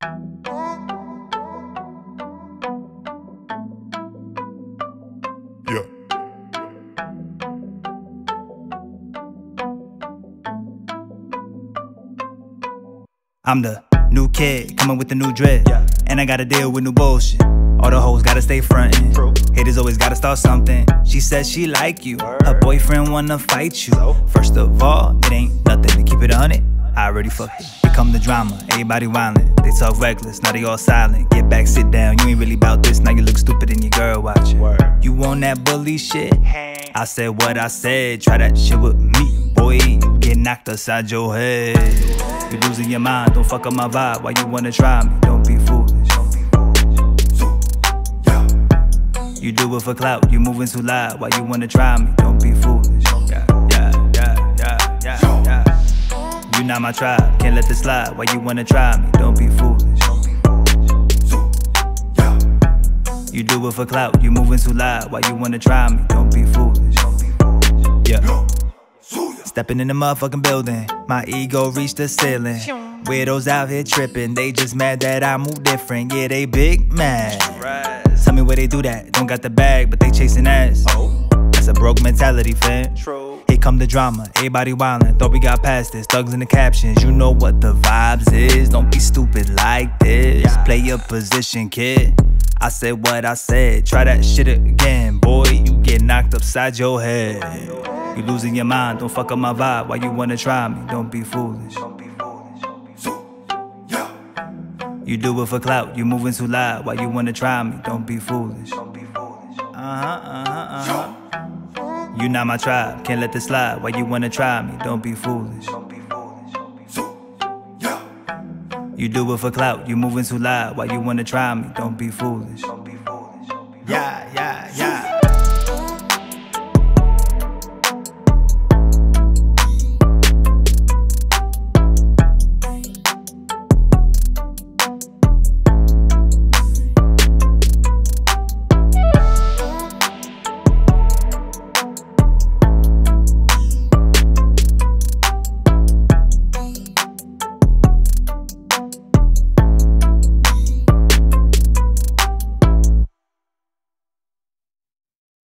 Yeah. I'm the new kid, coming with the new dread. Yeah. And I gotta deal with new bullshit. All the hoes gotta stay frontin'. True. Haters always gotta start something. She says she like you. Her boyfriend wanna fight you. First of all, it ain't nothing to keep it 100. I already fucked it. Here come the drama, everybody wildin'. They talk reckless, now they all silent. Get back, sit down, you ain't really about this. Now you look stupid and your girl watchin'. You on that bully shit? I said what I said. Try that shit with me, boy. You get knocked upside your head. You losing your mind, don't fuck up my vibe. Why you wanna try me? Don't be foolish. You do it for clout, you moving too loud. Why you wanna try me? Don't be foolish. You not my tribe, can't let this slide. Why you wanna try me? Don't be foolish. You do it for clout, you moving too loud. Why you wanna try me? Don't be foolish. Yeah. Stepping in the motherfucking building, my ego reached the ceiling. Weirdos out here tripping, they just mad that I move different. Yeah, they big mad. Tell me where they do that, don't got the bag, but they chasing ass. That's a broke mentality, fam. Here come the drama, everybody wildin'. Thought we got past this, thugs in the captions. You know what the vibes is, don't be stupid like this. Play your position, kid. I said what I said, try that shit again. Boy, you get knocked upside your head. You losing your mind, don't fuck up my vibe. Why you wanna try me? Don't be foolish. You do it for clout, you moving too loud. Why you wanna try me? Don't be foolish. You not my tribe, can't let this slide. Why you wanna try me? Don't be foolish. You do it for clout, you moving too loud. Why you wanna try me? Don't be foolish. Yeah.